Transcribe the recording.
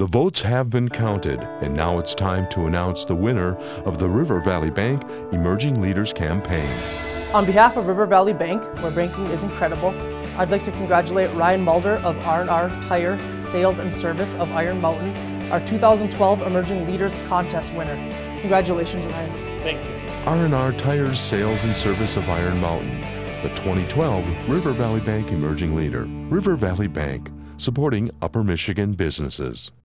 The votes have been counted, and now it's time to announce the winner of the River Valley Bank Emerging Leaders Campaign. On behalf of River Valley Bank, where banking is incredible, I'd like to congratulate Ryan Mulder of R&R Tire Sales and Service of Iron Mountain, our 2012 Emerging Leaders Contest winner. Congratulations, Ryan. Thank you. R&R Tires Sales and Service of Iron Mountain, the 2012 River Valley Bank Emerging Leader. River Valley Bank, supporting Upper Michigan businesses.